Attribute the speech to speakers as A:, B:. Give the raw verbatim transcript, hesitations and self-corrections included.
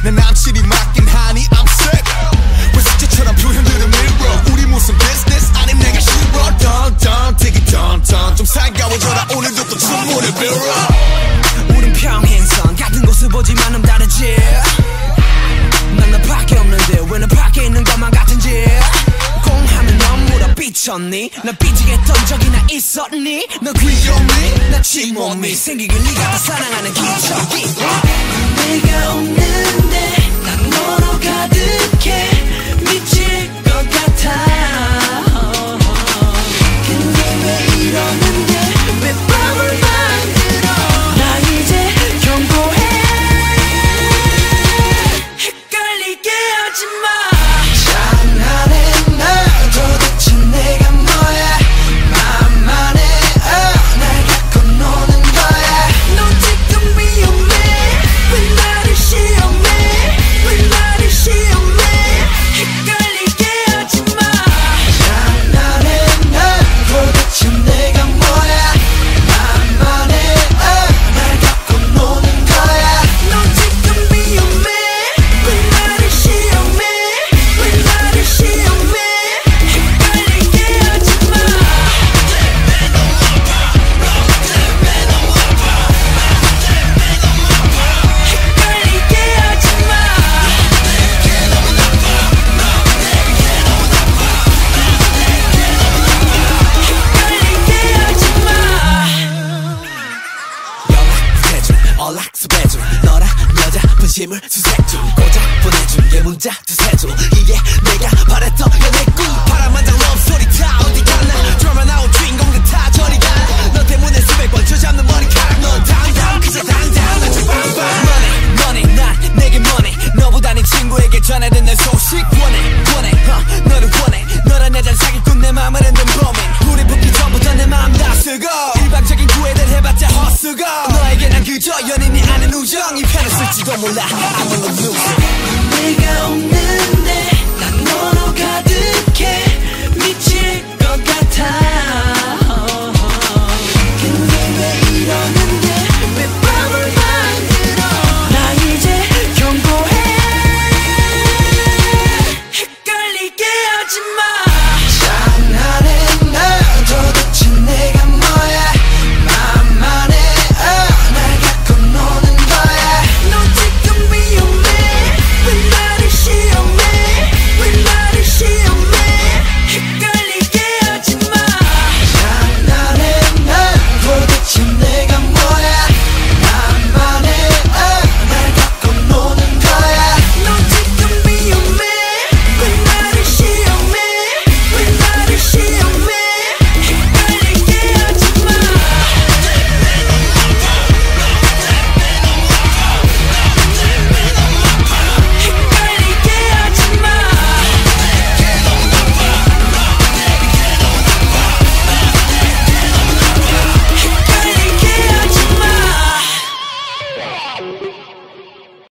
A: 내 남친이 맞긴 하니 I'm sick. 왜 숙제처럼 표현들은 밀어. 우리 무슨 business 아님 내가 싫어. Dun dun 되게 dun dun 좀 살가워져라. 오늘도 또 춤물을 빌어.
B: 우린 평행선 같은 곳을 보지만 좀 다르지. 난 너밖에 없는데 왜 너 밖에 있는 것만 같은지. 공하면 넌 물어 삐쳤니? 나 삐지게 했던 적이나 있었니? 너 귀엽니? 나 침몸이 생기길 네가 더 사랑하는 기적이.
C: 내가 없는데 난 너로 가득해 미칠 것 같아. 근데 왜 이러는데 왜 밤을 만들어. 나 이제 경고해. 헷갈리게 하지마.
B: 연락수배중 너랑 여자 분심을 수색중 고작 보내준 게 문자 두세줄. 이게 내가 바랬던 연애 꿈. 파란만장 러브스토리 다 어디 갔나. 드라마 나온 주인공들 다 저리 가. 너 때문에 수백 번 쥐어잡는 머리카락. 넌 당당 그저 당당 나 좀 빵빵. Money money 난 내게 money. 너보다 네 친구에게 전해든 내 소식 원해 원해 uh, 너를 원해. 너란 여잔 사기꾼 내 맘을 흔든 범인. 불이 붙기 전부터 내 맘 다 쓰고 일방적인 구애들 해봤자 헛수고. 너에게 난 그저 연인이 아닌 우정. 이 편을 쓸지도 몰라 I'm a loser.
C: 내가 없는데 난 너로 가득해 미칠 것 같아.